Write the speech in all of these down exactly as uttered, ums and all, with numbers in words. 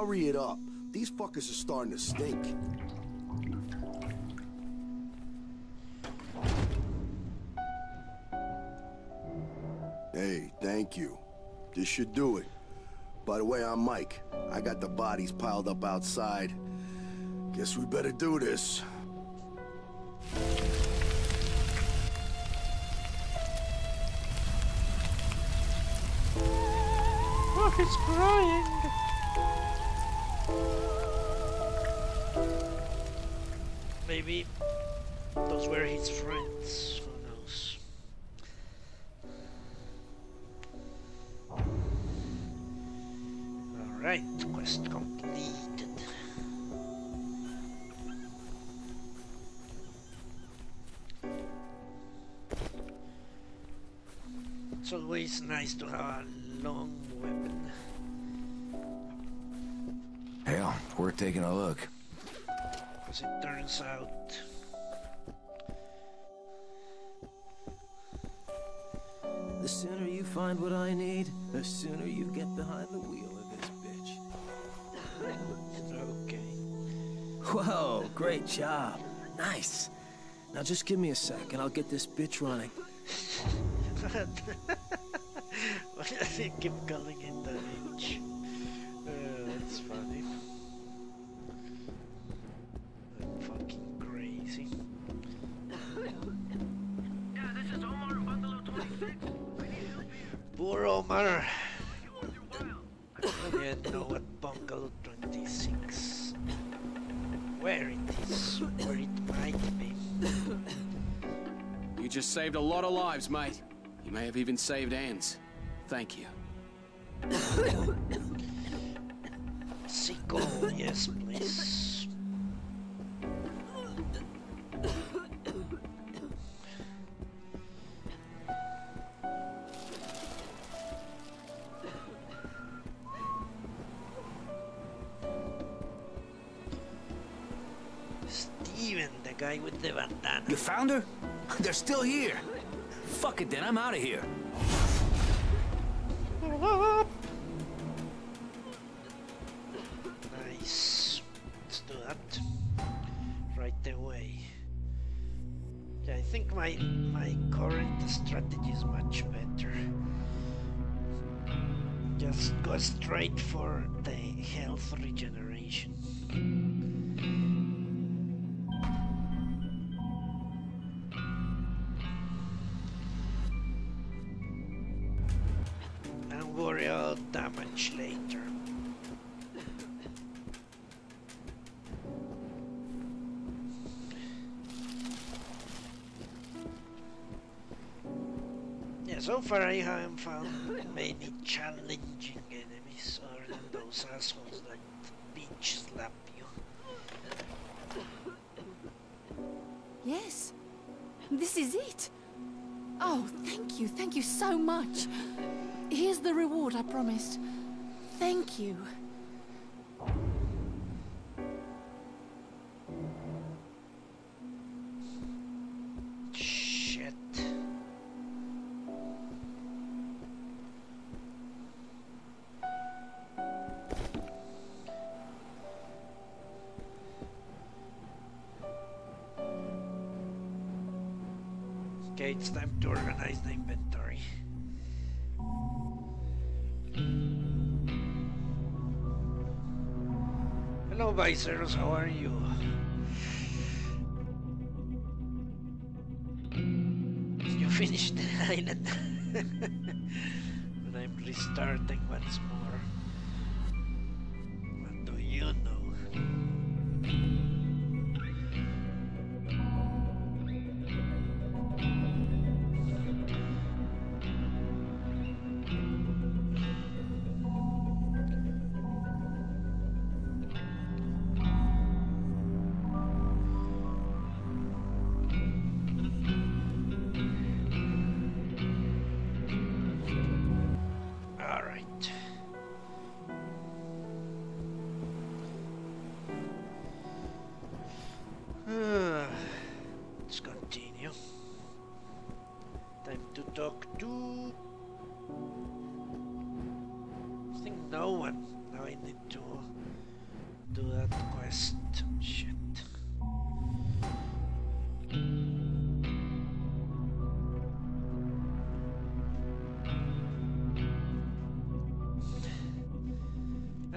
hurry it up. These fuckers are starting to stink. Hey, thank you. This should do it. By the way, I'm Mike. I got the bodies piled up outside. Guess we better do this. Oh, he's crying. Maybe those were his friends. Who knows? Alright, quest completed. It's always nice to have a long weapon. Hell, worth taking a look. As it turns out, the sooner you find what I need, the sooner you get behind the wheel of this bitch. okay. Whoa, great job. Nice. Now just give me a sec and I'll get this bitch running. Why does he keep calling it the H? Uh, that's funny. I'm fucking crazy. Yeah, this is Omar, Bungalow twenty-six. I need help here. Poor Omar. You on your wild. I don't even know what Bungalow twenty-six. Where it is, where it might be. You just saved a lot of lives, mate. You may have even saved Anne's. Thank you. Sicko, yes, please. Steven, the guy with the bandana. You found her? They're still here. Fuck it then, I'm out of here. Nice. Let's do that. Right away. Yeah, I think my my current strategy is much better. Just go straight for the health regeneration. And worry about damage later. Yeah, so far I haven't found many challenging enemies other than those assholes that beach slap you. Yes, this is it. Oh, thank you, thank you so much. Here's the reward I promised. Thank you. Shit. Okay, it's time to organize the inventory. Hello, Viceros, how are you? You finished the island. But I'm restarting once more. What do you know?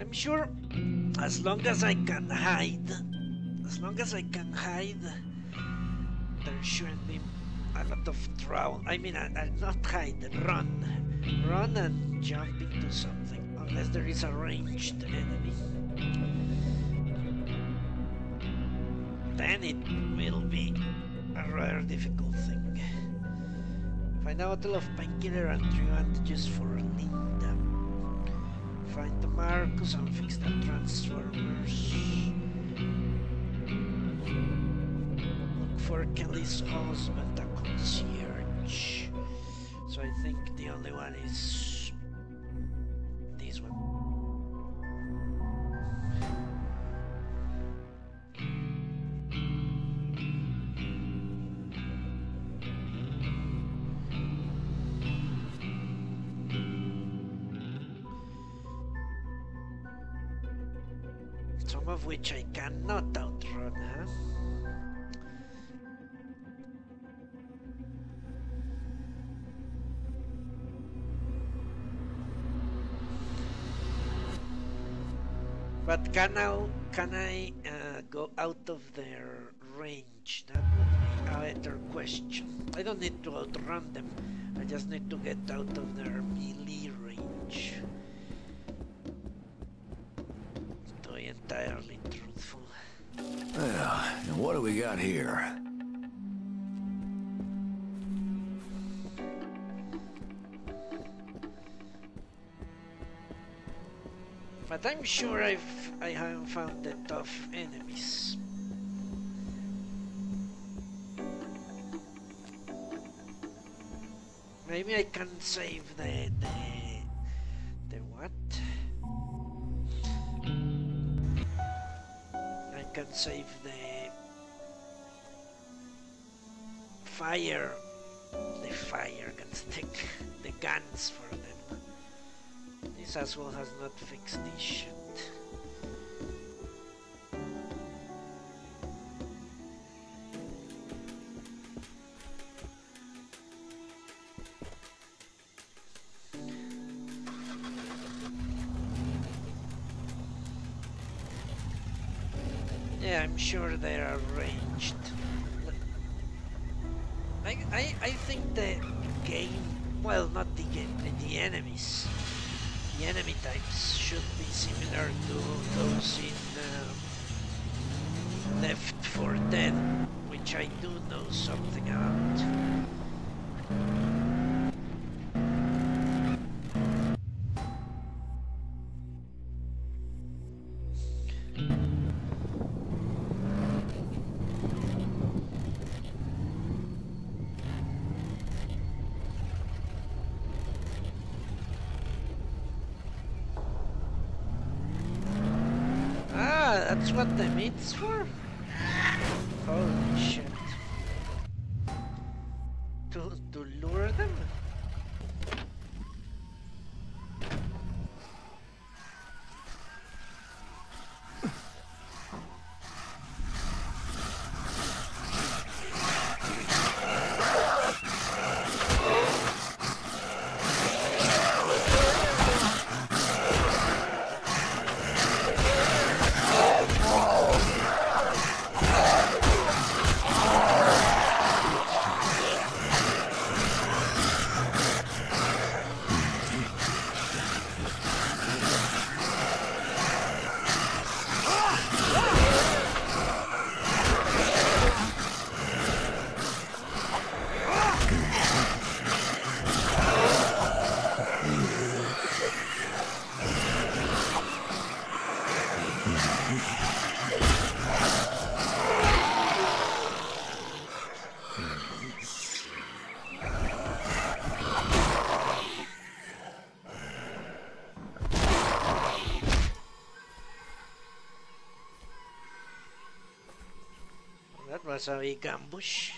I'm sure as long as I can hide, as long as I can hide, there shouldn't be a lot of trouble. I mean, I, I not hide, run. Run and jump into something, unless there is a ranged enemy. Then it will be a rather difficult thing. Find a bottle of painkiller and three bandages for Linda. Find the Marcus and fix the transformers. Look for Kelly's husband, the concierge. So I think the only one is this one. Some of which I cannot outrun, huh? But can I, can I uh, go out of their range? That would be a better question. I don't need to outrun them. I just need to get out of their melee range. To be entirely truthful. Well, and what do we got here? But I'm sure I've I haven't found the tough enemies. Maybe I can save the the the what? I can save the fire the fire guns, the, the guns for them. This as well has not fixed this shit. Yeah, I'm sure they are ranged. I, I, I think the game, well, not the game, the enemies. The enemy types should be similar to those in uh, Left four Dead, which I do know something about. That's what the meat's for? Holy shit. To, to lure them? That was a big ambush.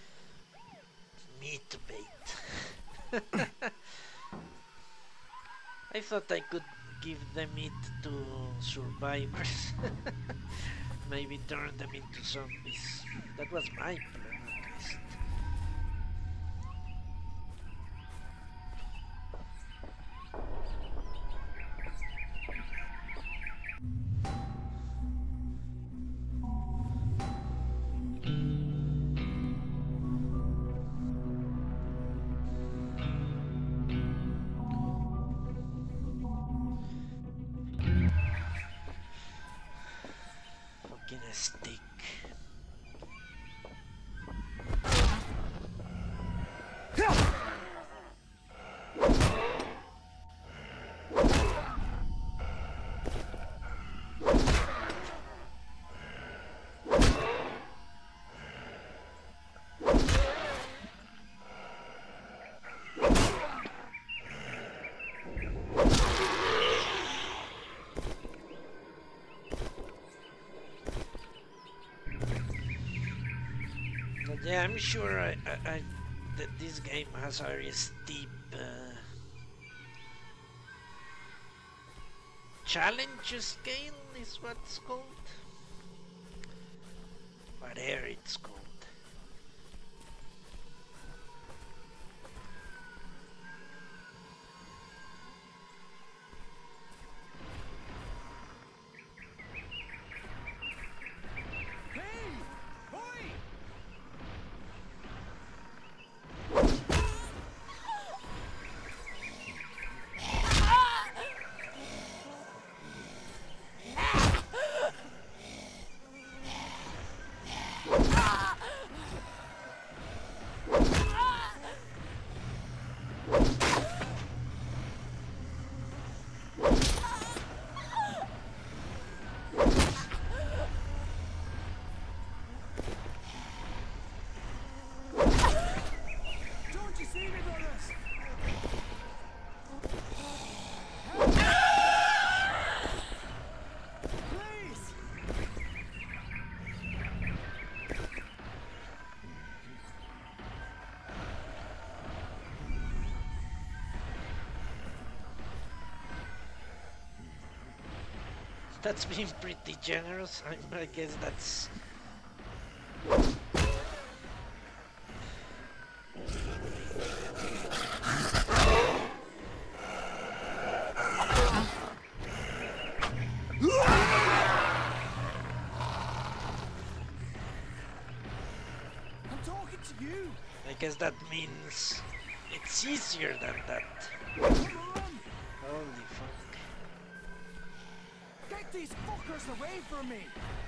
Meat bait. I thought I could give the meat to survivors. Maybe turn them into zombies. That was my plan, at least. But yeah, I'm sure I, I, I, that this game has a very steep uh, challenge scale, is what it's called. Whatever it's called. That's been pretty generous. I, I guess that's... I'm talking to you. I guess that means it's easier than that. Come on. Holy fuck. Get these fuckers away from me.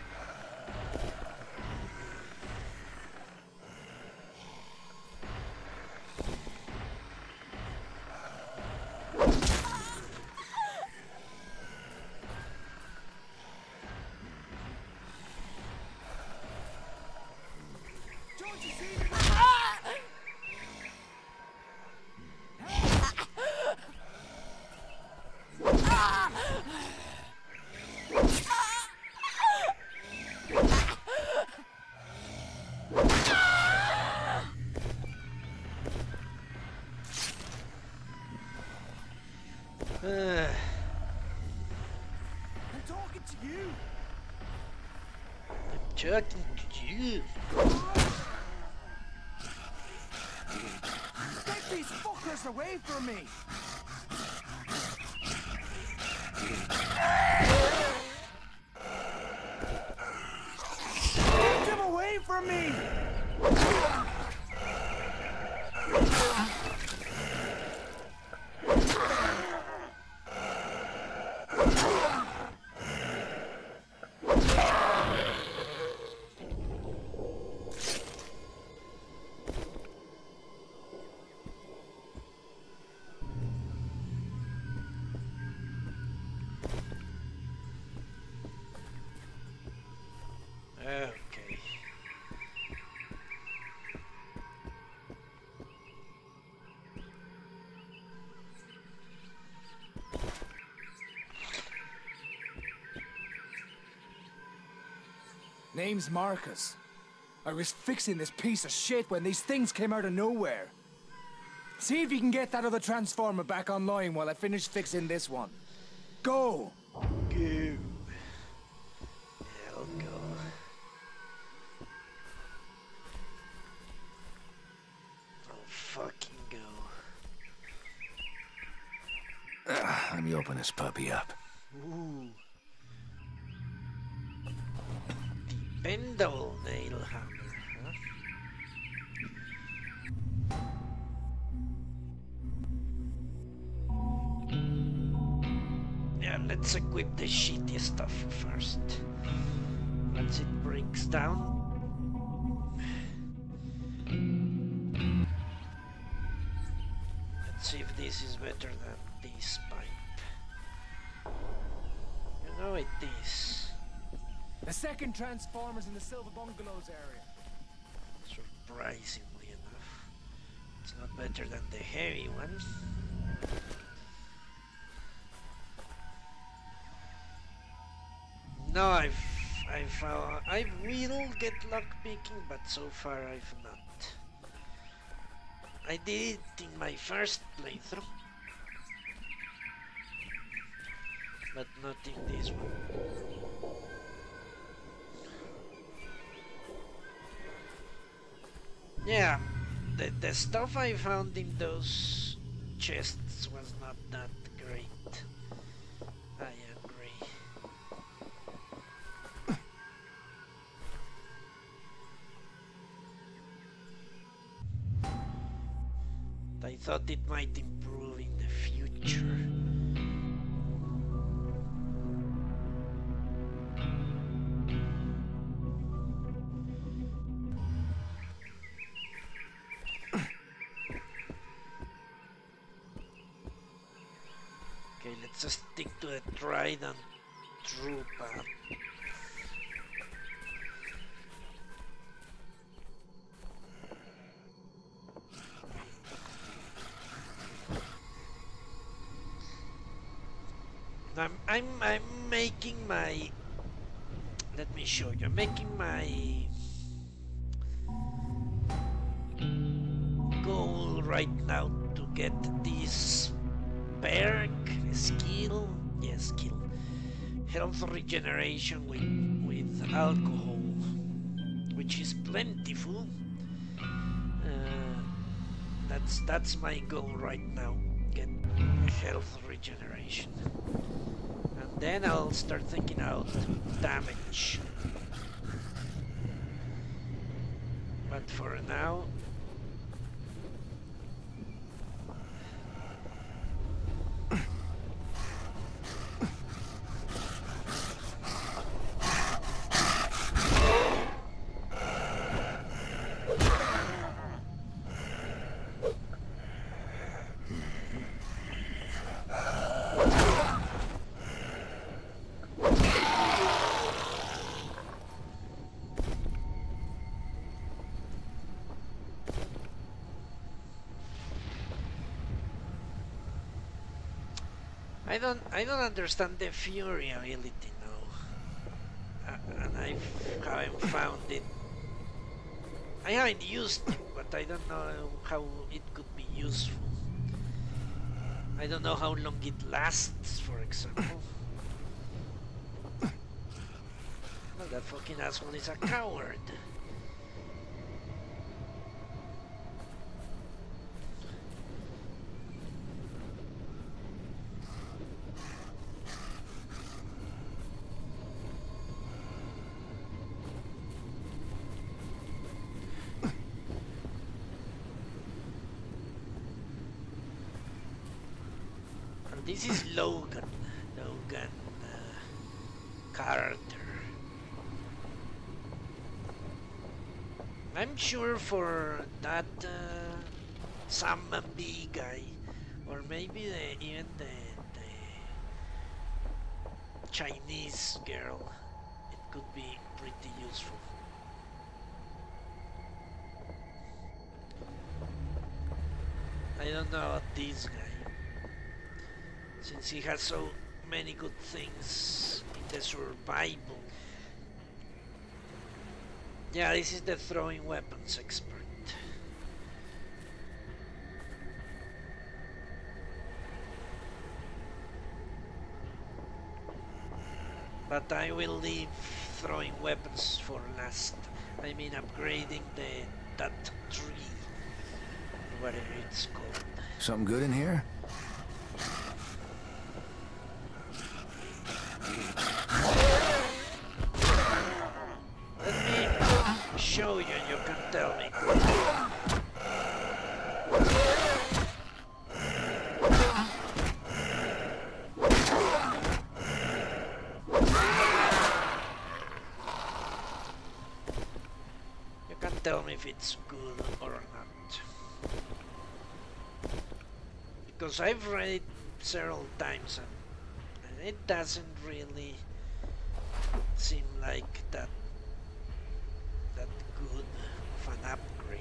Don't you see me? Uh, I'm talking to you. I'm talking to you. Get these fuckers away from me. Get them away from me. Okay. Name's Marcus. I was fixing this piece of shit when these things came out of nowhere. See if you can get that other transformer back online while I finish fixing this one. Go! Go. Yeah, I'll go. I'll fucking go. Ah, let me open this puppy up. Ooh. Bendable nail hammer, huh? Yeah, let's equip the shitty stuff first. Once it breaks down. Let's see if this is better than this pipe. You know it is. The second transformer's in the Silver Bungalows area. Surprisingly enough. It's not better than the heavy one. No, I've I found I will get luck picking, but so far I've not. I did it in my first playthrough, but not in this one. Yeah, the, the stuff I found in those chests was not that great. I agree. I thought it might improve in the future. Okay, let's just stick to the tried and true path. I'm, I'm, I'm making my, let me show you, I'm making my goal right now to get this perk, skill, yes, skill, health regeneration with, with alcohol, which is plentiful. Uh, that's, that's my goal right now, get health regeneration. And then I'll start thinking out damage. But for now, I don't, I don't understand the Fury ability now, uh, and I haven't found it. I haven't used it, but I don't know how it could be useful. I don't know how long it lasts, for example. Well, that fucking asshole is a coward. This is Logan, Logan uh, Carter. I'm sure for that uh, Sam B guy, or maybe the, even the, the Chinese girl, it could be pretty useful. I don't know about this guy, since he has so many good things in the survival. Yeah, this is the throwing weapons expert. But I will leave throwing weapons for last. I mean upgrading the that tree, whatever it's called. Something good in here? Show you, you can tell me. You can tell me if it's good or not. Because I've read it several times and, and it doesn't really seem like that that good of an upgrade.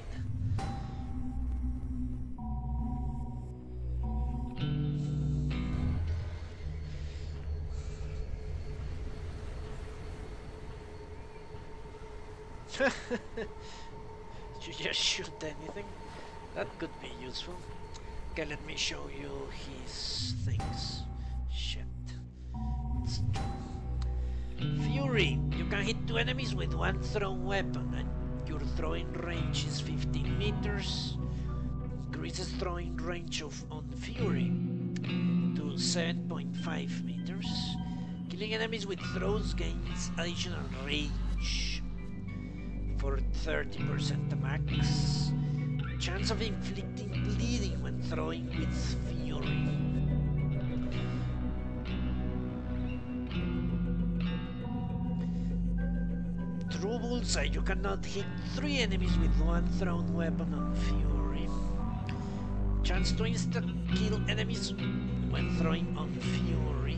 You just shoot anything? That could be useful. Okay, let me show you his things. Shit. It's true. Fury. You can hit two enemies with one thrown weapon, and your throwing range is fifteen meters. Increases throwing range of on Fury to seven point five meters. Killing enemies with throws gains additional range for thirty percent max. Chance of inflicting bleeding when throwing with Fury. True bullseye. You cannot hit three enemies with one thrown weapon on Fury. Chance to insta kill enemies when throwing on Fury.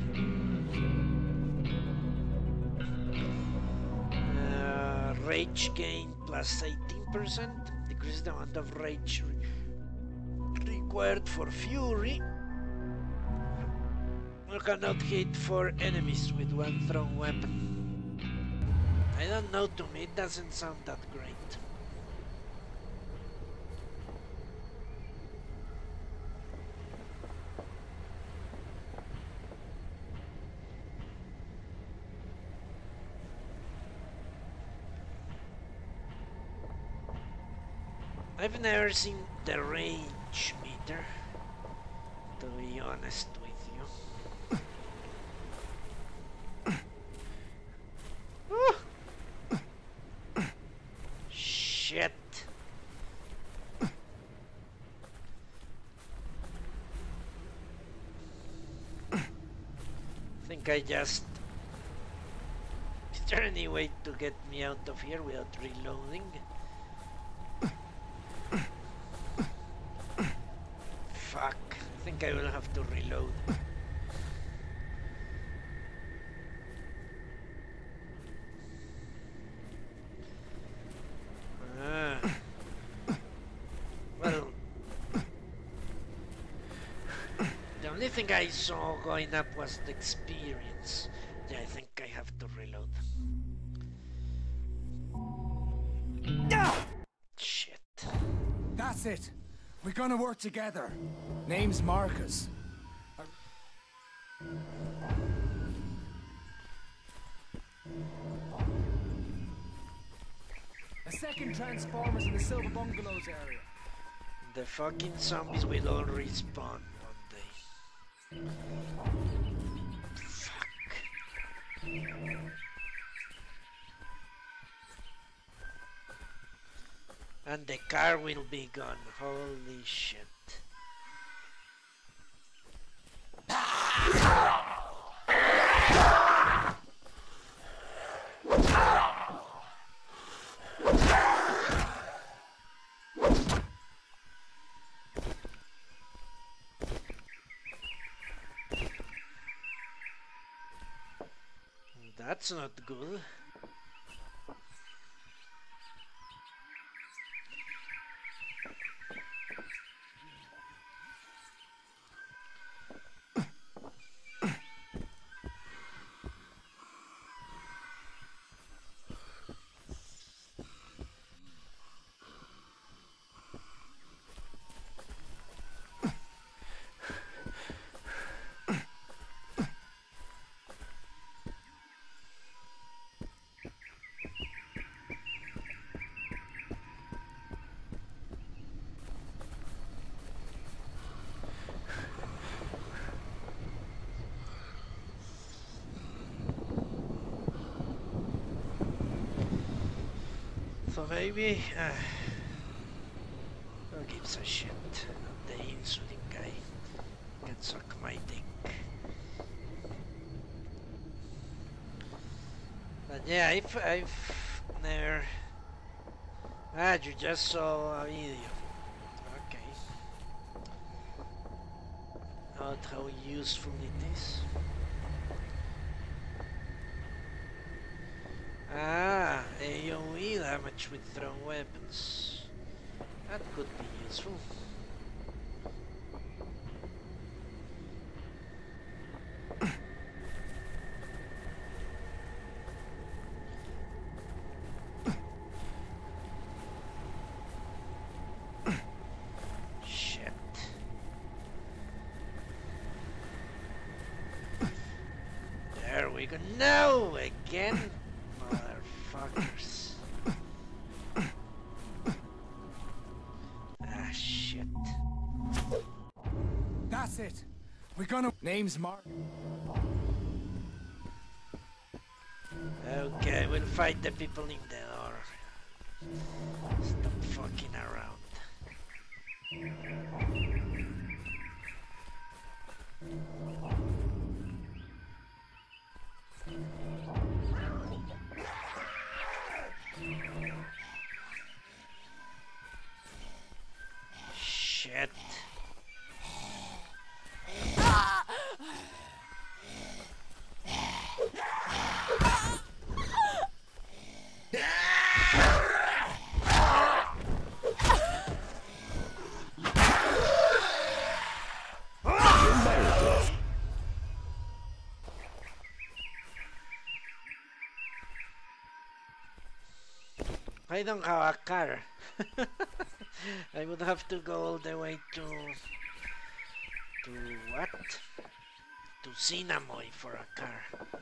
Uh, rage gain plus eighteen percent. Decreases the amount of rage re required for Fury. You cannot hit four enemies with one thrown weapon. I don't know, to me it doesn't sound that great. I've never seen the rage meter, to be honest with you. Shit. I think I just... Is there any way to get me out of here without reloading? Fuck, I think I will have to reload. Ah. Well, the only thing I saw going up was the experience. Yeah, I think I have to reload. Shit. That's it. We're gonna work together. Name's Marcus. A second Transformers in the Silver Bungalows area. The fucking zombies will all respawn one day. Fuck. And the car will be gone. Holy shit. That's not good. So maybe, uh, who gives a shit? The insulin guy can suck my dick. But yeah, if I've never... Ah, you just saw a video. Okay. Not how useful it is. Ah, A O E damage with thrown weapons. That could be useful. we go. No! Again? Motherfuckers. Ah, shit. That's it. We're gonna... Name's Mark. Okay, we'll fight the people in there. Stop fucking around. Shit. I don't have a car. I would have to go all the way to... to what? To Sinamoy for a car.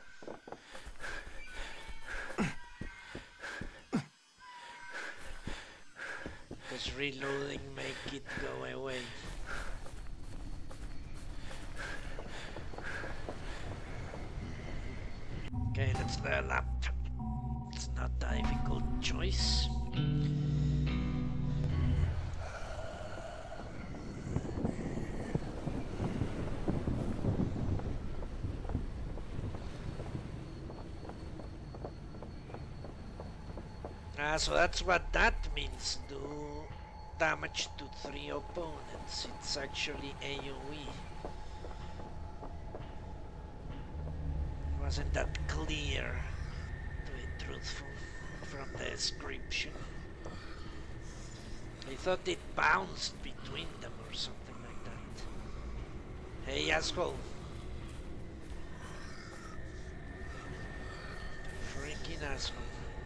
Does reloading make it go away? Okay, let's level up. It's not a difficult choice. Ah, so that's what that means. Do damage to three opponents. It's actually A O E. Wasn't that clear, to be truthful, from the description? I thought it bounced between them or something like that. Hey, asshole. Freaking asshole.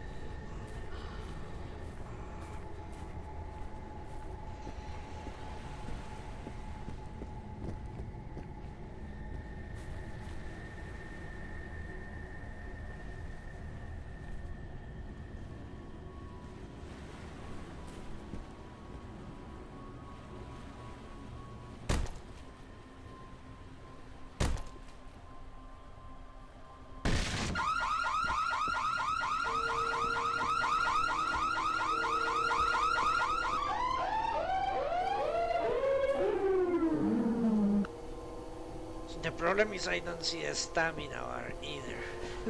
The problem is I don't see a stamina bar either.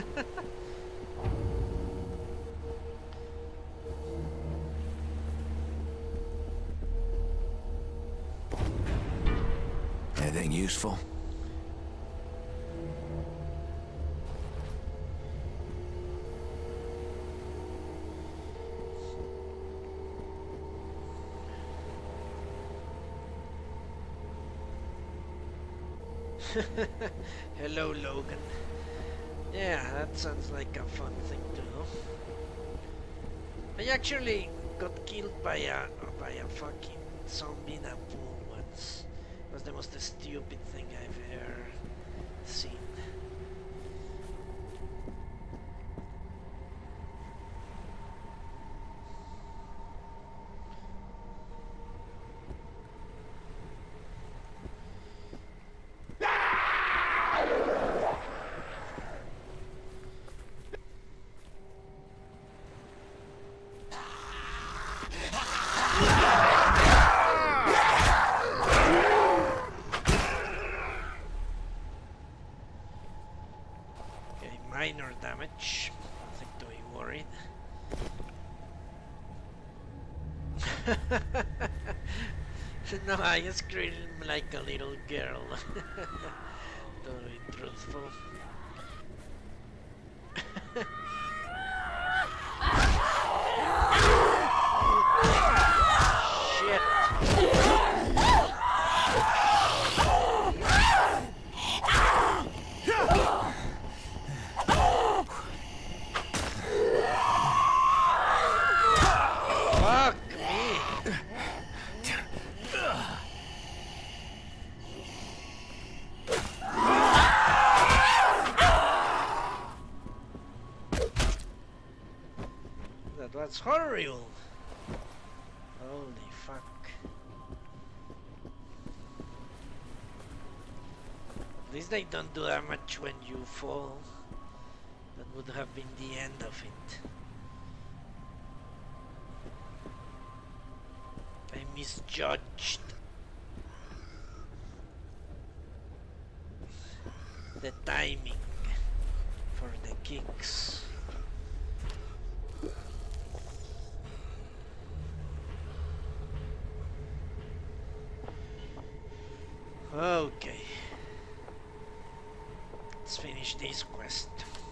Anything useful? Hello, Logan. Yeah, that sounds like a fun thing to do. I actually got killed by a by a fucking zombie in a pool once. It was the most stupid thing I've ever seen. Minor damage, nothing to be worried. No, I scream like a little girl. To be truthful. Shit. memorial. Holy fuck. At least they don't do that much when you fall. That would have been the end of it. I misjudged the timing for the kicks. Okay, let's finish this quest.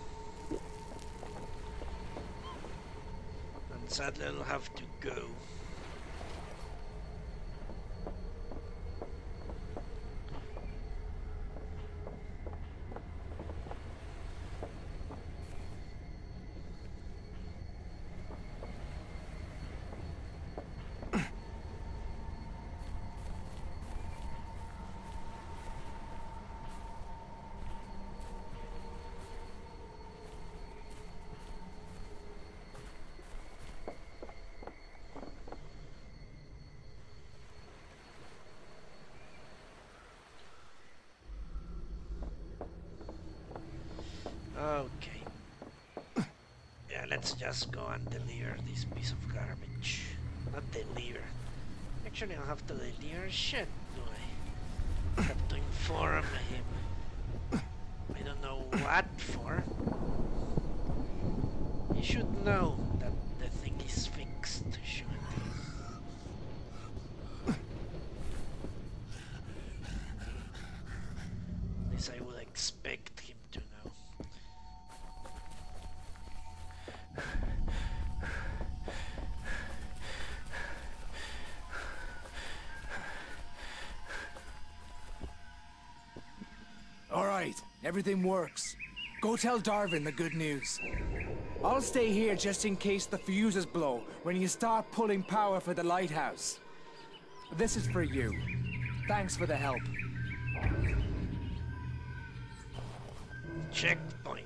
And sadly I'll have to go. Okay. Yeah, let's just go and deliver this piece of garbage. Not deliver. Actually, I'll have to deliver shit, do I? I have to inform him. I don't know what for. He should know that the thing is fixed, shouldn't he? At least I would expect him to know. All right, everything works. Go tell Darvin the good news. I'll stay here just in case the fuses blow when you start pulling power for the lighthouse. This is for you. Thanks for the help. Checkpoint.